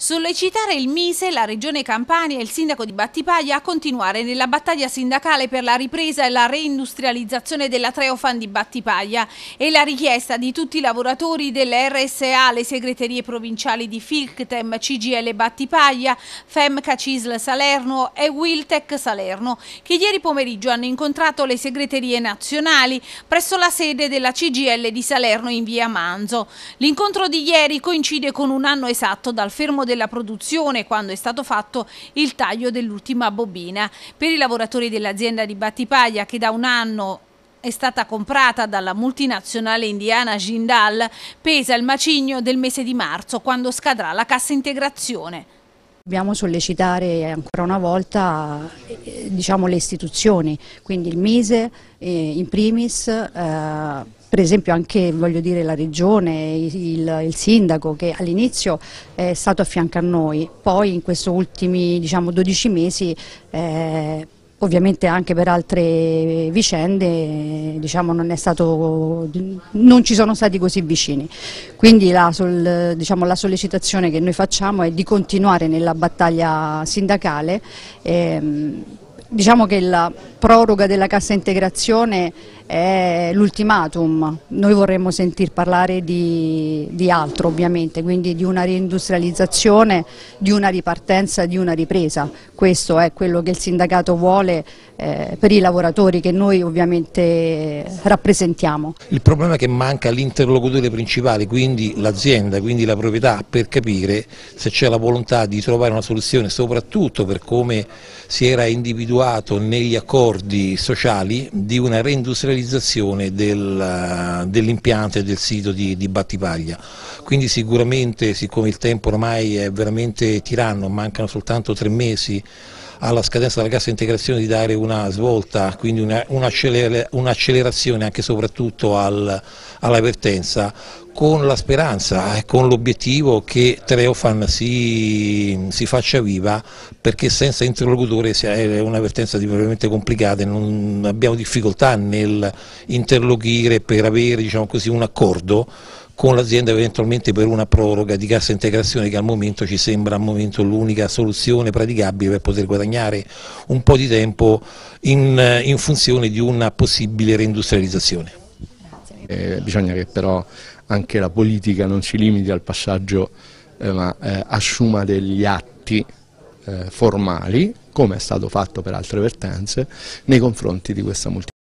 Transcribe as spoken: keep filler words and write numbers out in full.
Sollecitare il Mise, la Regione Campania e il Sindaco di Battipaglia a continuare nella battaglia sindacale per la ripresa e la reindustrializzazione della Treofan di Battipaglia e la richiesta di tutti i lavoratori delle R S A, le segreterie provinciali di Filctem, C G I L Battipaglia, Femca Cisl Salerno e Wiltec Salerno, che ieri pomeriggio hanno incontrato le segreterie nazionali presso la sede della C G I L di Salerno in via Manzo. L'incontro di ieri coincide con un anno esatto dal fermo della produzione, quando è stato fatto il taglio dell'ultima bobina. Per i lavoratori dell'azienda di Battipaglia, che da un anno è stata comprata dalla multinazionale indiana Jindal, pesa il macigno del mese di marzo, quando scadrà la cassa integrazione. Dobbiamo sollecitare ancora una volta eh, diciamo, le istituzioni, quindi il Mise eh, in primis, eh, per esempio anche voglio dire, la Regione, il, il Sindaco che all'inizio è stato a fianco a noi, poi in questi ultimi diciamo, dodici mesi eh, ovviamente anche per altre vicende diciamo, non, è stato, non ci sono stati così vicini. Quindi la, sol, diciamo, la sollecitazione che noi facciamo è di continuare nella battaglia sindacale. Ehm, diciamo che la proroga della cassa integrazione è l'ultimatum, noi vorremmo sentir parlare di, di altro ovviamente, quindi di una reindustrializzazione, di una ripartenza, di una ripresa. Questo è quello che il sindacato vuole eh, per i lavoratori che noi ovviamente rappresentiamo. Il problema è che manca l'interlocutore principale, quindi l'azienda, quindi la proprietà, per capire se c'è la volontà di trovare una soluzione, soprattutto per come si era individuato negli accordi sociali, di una reindustrializzazione del, dell'impianto e del sito di, di Battipaglia. Quindi sicuramente, siccome il tempo ormai è veramente tiranno, mancano soltanto tre mesi alla scadenza della cassa integrazione, di dare una svolta, quindi un'accelerazione una anche e soprattutto al, alla vertenza, con la speranza e con l'obiettivo che Treofan si, si faccia viva, perché senza interlocutore è una vertenza veramente complicata e non abbiamo difficoltà nel interloquire per avere diciamo così, un accordo con l'azienda eventualmente per una proroga di cassa integrazione, che al momento ci sembra al momento l'unica soluzione praticabile per poter guadagnare un po' di tempo in, in funzione di una possibile reindustrializzazione. Eh, bisogna che però anche la politica non si limiti al passaggio eh, ma eh, assuma degli atti eh, formali, come è stato fatto per altre vertenze, nei confronti di questa multinazionale.